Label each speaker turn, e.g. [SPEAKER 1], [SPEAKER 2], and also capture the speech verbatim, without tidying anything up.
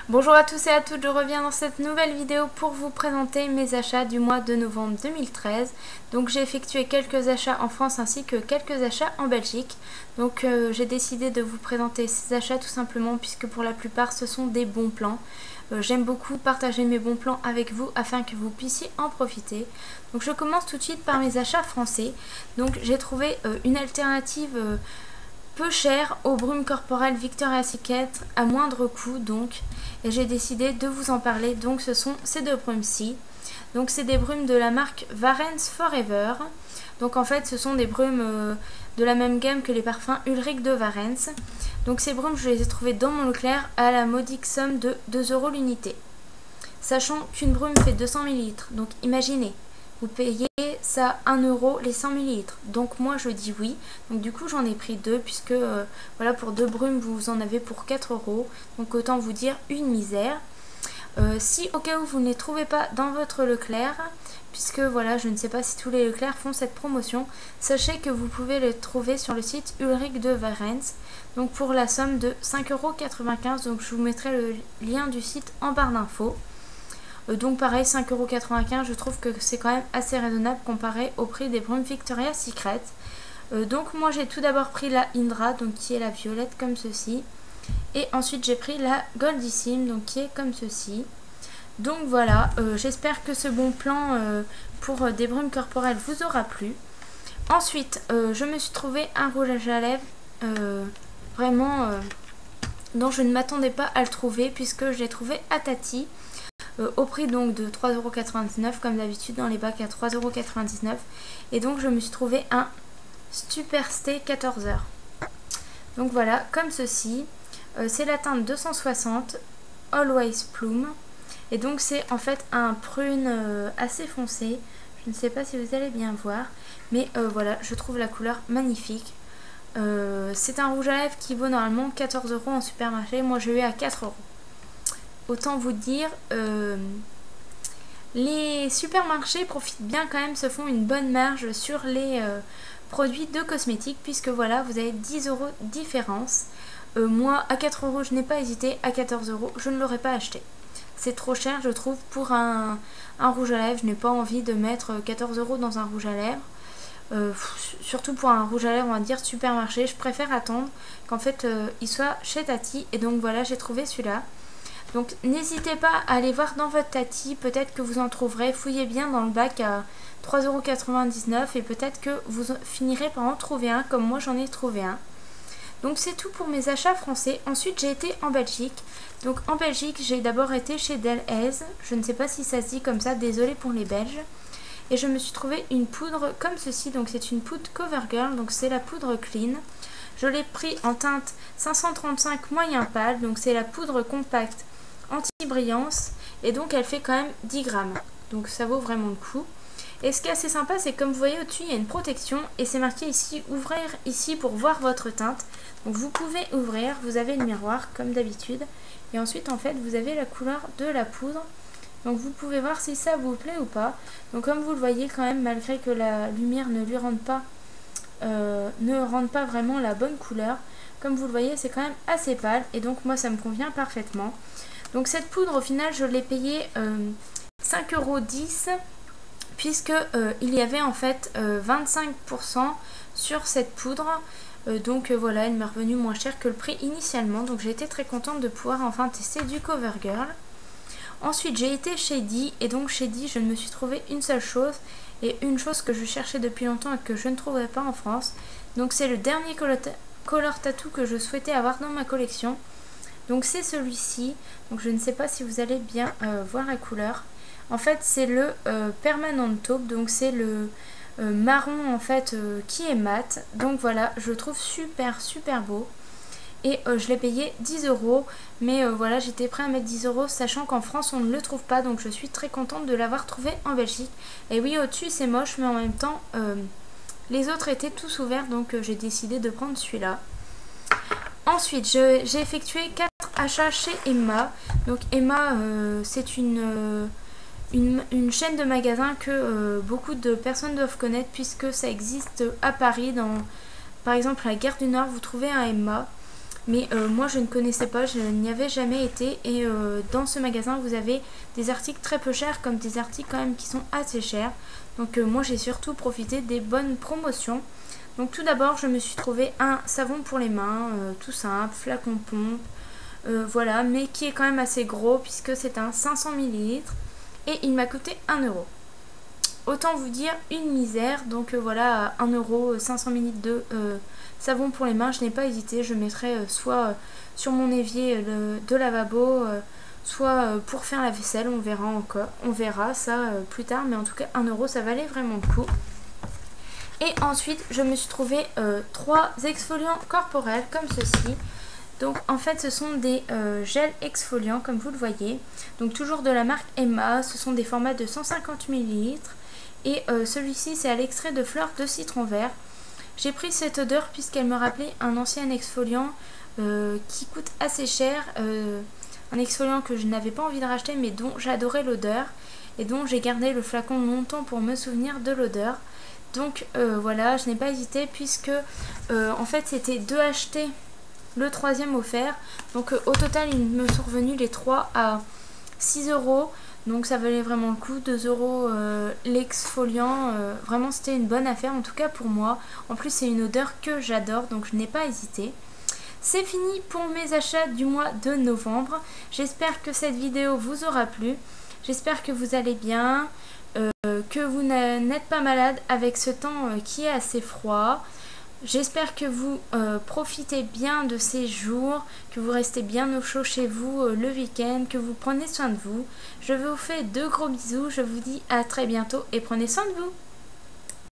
[SPEAKER 1] Bonjour à tous et à toutes, je reviens dans cette nouvelle vidéo pour vous présenter mes achats du mois de novembre deux mille treize. Donc j'ai effectué quelques achats en France ainsi que quelques achats en Belgique. Donc euh, j'ai décidé de vous présenter ces achats tout simplement puisque pour la plupart ce sont des bons plans. Euh, J'aime beaucoup partager mes bons plans avec vous afin que vous puissiez en profiter. Donc je commence tout de suite par mes achats français. Donc j'ai trouvé euh, une alternative euh, peu cher aux brumes corporelles Victoria's Secret à moindre coût donc, et j'ai décidé de vous en parler. Donc ce sont ces deux brumes-ci. Donc c'est des brumes de la marque Varens Forever. Donc en fait ce sont des brumes euh, de la même gamme que les parfums Ulrich de Varens. Donc ces brumes je les ai trouvées dans mon Leclerc à la modique somme de deux euros l'unité. Sachant qu'une brume fait deux cents millilitres, donc imaginez, vous payez ça un euro les cent millilitres. Donc moi je dis oui. Donc du coup j'en ai pris deux puisque euh, voilà, pour deux brumes vous en avez pour quatre euros. Donc autant vous dire une misère. Euh, si au cas où vous ne les trouvez pas dans votre Leclerc, puisque voilà, je ne sais pas si tous les Leclerc font cette promotion, sachez que vous pouvez les trouver sur le site Ulrich de Varens. Donc pour la somme de cinq euros quatre-vingt-quinze. Donc je vous mettrai le lien du site en barre d'infos. Donc pareil, cinq euros quatre-vingt-quinze, je trouve que c'est quand même assez raisonnable comparé au prix des brumes Victoria's Secret. Euh, donc moi j'ai tout d'abord pris la Indra, donc qui est la violette comme ceci. Et ensuite j'ai pris la Goldissime, donc qui est comme ceci. Donc voilà, euh, j'espère que ce bon plan euh, pour euh, des brumes corporelles vous aura plu. Ensuite, euh, je me suis trouvé un rouge à lèvres euh, vraiment euh, dont je ne m'attendais pas à le trouver puisque je l'ai trouvé à Tati. Euh, au prix donc de trois euros quatre-vingt-dix-neuf comme d'habitude dans les bacs à trois euros quatre-vingt-dix-neuf. Et donc je me suis trouvé un Super Stay quatorze heures. Donc voilà, comme ceci. Euh, c'est la teinte deux cent soixante Always Plume. Et donc c'est en fait un prune euh, assez foncé. Je ne sais pas si vous allez bien voir. Mais euh, voilà, je trouve la couleur magnifique. Euh, c'est un rouge à lèvres qui vaut normalement quatorze euros en supermarché. Moi je l'ai eu à quatre euros. Autant vous dire, euh, les supermarchés profitent bien quand même, se font une bonne marge sur les euh, produits de cosmétiques, puisque voilà, vous avez dix euros de différence. Euh, moi, à quatre euros, je n'ai pas hésité, à quatorze euros, je ne l'aurais pas acheté. C'est trop cher, je trouve, pour un, un rouge à lèvres. Je n'ai pas envie de mettre quatorze euros dans un rouge à lèvres. Euh, surtout pour un rouge à lèvres, on va dire supermarché. Je préfère attendre qu'en fait, euh, il soit chez Tati. Et donc voilà, j'ai trouvé celui-là. Donc n'hésitez pas à aller voir dans votre Tati, peut-être que vous en trouverez, fouillez bien dans le bac à trois euros quatre-vingt-dix-neuf et peut-être que vous finirez par en trouver un comme moi j'en ai trouvé un. Donc c'est tout pour mes achats français. Ensuite j'ai été en Belgique. Donc en Belgique j'ai d'abord été chez Delhaize, je ne sais pas si ça se dit comme ça, désolé pour les Belges. Et je me suis trouvé une poudre comme ceci, donc c'est une poudre CoverGirl, donc c'est la poudre clean. Je l'ai pris en teinte cinq cent trente-cinq moyen pâle, donc c'est la poudre compacte anti-brillance et donc elle fait quand même dix grammes, donc ça vaut vraiment le coup. Et ce qui est assez sympa, c'est que comme vous voyez au-dessus il y a une protection et c'est marqué ici ouvrir ici pour voir votre teinte. Donc vous pouvez ouvrir, vous avez le miroir comme d'habitude et ensuite en fait vous avez la couleur de la poudre, donc vous pouvez voir si ça vous plaît ou pas. Donc comme vous le voyez quand même, malgré que la lumière ne lui rende pas euh, ne rende pas vraiment la bonne couleur, comme vous le voyez c'est quand même assez pâle et donc moi ça me convient parfaitement. Donc cette poudre au final je l'ai payée euh, cinq euros dix puisque euh, il y avait en fait euh, vingt-cinq pour cent sur cette poudre. Euh, donc euh, voilà, elle m'est revenue moins cher que le prix initialement. Donc j'ai été très contente de pouvoir enfin tester du CoverGirl. Ensuite j'ai été chez Di et donc chez Di je ne me suis trouvé une seule chose et une chose que je cherchais depuis longtemps et que je ne trouvais pas en France. Donc c'est le dernier color tattoo que je souhaitais avoir dans ma collection. Donc c'est celui-ci, donc je ne sais pas si vous allez bien euh, voir la couleur. En fait c'est le euh, Permanent Taupe, donc c'est le euh, marron en fait euh, qui est mat. Donc voilà, je le trouve super super beau. Et euh, je l'ai payé dix euros, mais euh, voilà j'étais prêt à mettre dix euros sachant qu'en France on ne le trouve pas. Donc je suis très contente de l'avoir trouvé en Belgique. Et oui, au-dessus c'est moche mais en même temps euh, les autres étaient tous ouverts, donc euh, j'ai décidé de prendre celui-là. Ensuite, j'ai effectué quatre achats chez Emma. Donc Emma, euh, c'est une, euh, une, une chaîne de magasins que euh, beaucoup de personnes doivent connaître puisque ça existe à Paris. Dans, par exemple, à la Gare du Nord, vous trouvez un Emma. mais euh, moi je ne connaissais pas, je n'y avais jamais été. Et euh, dans ce magasin vous avez des articles très peu chers comme des articles quand même qui sont assez chers. Donc euh, moi j'ai surtout profité des bonnes promotions. Donc tout d'abord je me suis trouvé un savon pour les mains, euh, tout simple, flacon pompe, euh, voilà, mais qui est quand même assez gros puisque c'est un cinq cents millilitres et il m'a coûté un euro. Autant vous dire une misère. Donc euh, voilà, un euro, cinq cents millilitres de euh, savon pour les mains, je n'ai pas hésité, je mettrai euh, soit euh, sur mon évier euh, de lavabo, euh, soit euh, pour faire la vaisselle, on verra encore, on verra ça euh, plus tard, mais en tout cas un euro ça valait vraiment le coup. Et ensuite je me suis trouvé euh, trois exfoliants corporels comme ceci. Donc en fait ce sont des euh, gels exfoliants comme vous le voyez. Donc toujours de la marque Emma, ce sont des formats de cent cinquante millilitres. Et euh, celui-ci c'est à l'extrait de fleurs de citron vert. J'ai pris cette odeur puisqu'elle me rappelait un ancien exfoliant euh, qui coûte assez cher. Euh, un exfoliant que je n'avais pas envie de racheter mais dont j'adorais l'odeur. Et dont j'ai gardé le flacon longtemps pour me souvenir de l'odeur. Donc euh, voilà, je n'ai pas hésité puisque euh, en fait c'était deux achetés, le troisième offert. Donc euh, au total il me sont revenus les trois à six euros. Donc ça valait vraiment le coup, deux euros euh, l'exfoliant. Euh, vraiment c'était une bonne affaire en tout cas pour moi. En plus c'est une odeur que j'adore donc je n'ai pas hésité. C'est fini pour mes achats du mois de novembre. J'espère que cette vidéo vous aura plu. J'espère que vous allez bien. Euh, que vous n'êtes pas malade avec ce temps euh, qui est assez froid. J'espère que vous euh, profitez bien de ces jours, que vous restez bien au chaud chez vous euh, le week-end, que vous prenez soin de vous. Je vous fais de gros bisous, je vous dis à très bientôt et prenez soin de vous.